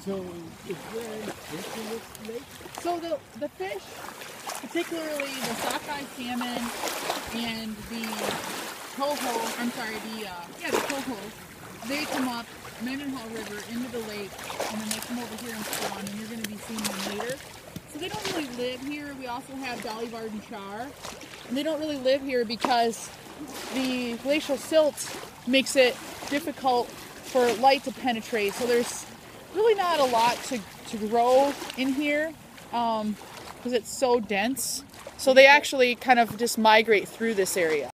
So is there any fish in this lake? So the fish, particularly the sockeye salmon and the coho, the coho, they come up Mendenhall River into the lake, and then they come over here and spawn, and you're going to be seeing them later. So they don't really live here. We also have Dolly Varden char, and they don't really live here because the glacial silt makes it difficult for light to penetrate. So there's really not a lot to grow in here because it's so dense. So they actually kind of just migrate through this area.